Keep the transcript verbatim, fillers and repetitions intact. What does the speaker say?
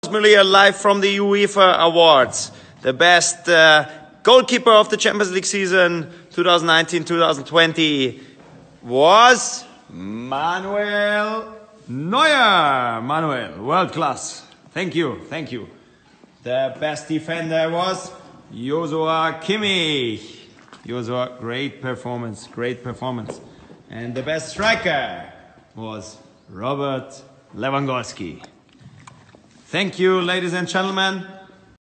Müller live from the UEFA Awards. The best uh, goalkeeper of the Champions League season twenty nineteen twenty twenty was Manuel Neuer. Manuel, world class. Thank you, thank you. The best defender was Joshua Kimmich. Joshua, great performance, great performance. And the best striker was Robert Lewandowski. Thank you, ladies and gentlemen.